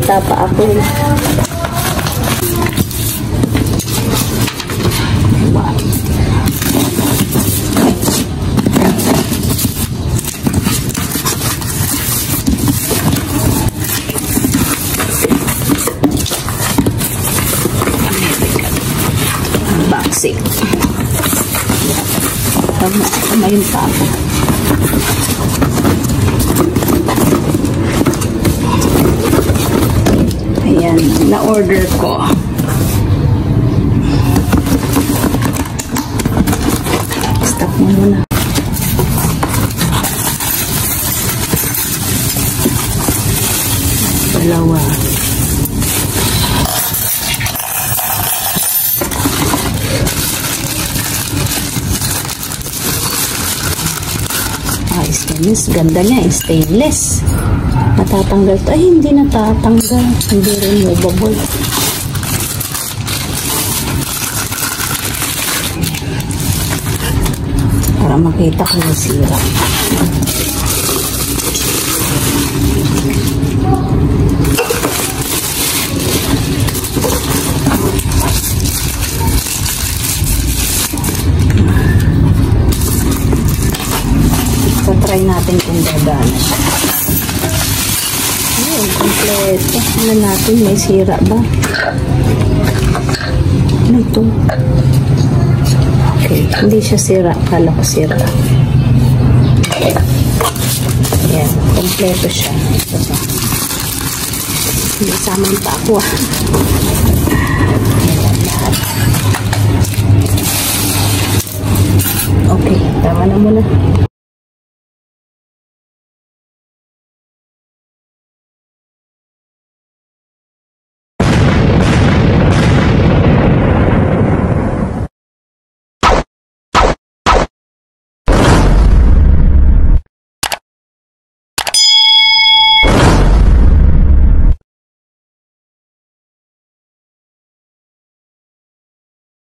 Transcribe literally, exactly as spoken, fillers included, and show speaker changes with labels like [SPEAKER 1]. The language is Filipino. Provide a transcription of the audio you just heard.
[SPEAKER 1] bata pa ako. Unboxing. Tama, tama yung pa ako. Ayan, na-order ko. Stop mo muna. Dalawa. Ah, stainless. Ganda niya, stainless. Natatanggal to. Ay, hindi natatanggal. Hindi removable. Para makita ko na sira. So, try natin kung gagana siya. Ayun, kompleto. Ano natin, may sira ba? Ano ito? Okay, hindi siya sira. Kala ko sira. Ayan, kompleto siya. Ito pa. Hindi samang pa ako ah. Ayan, lahat. Okay, tama na muna.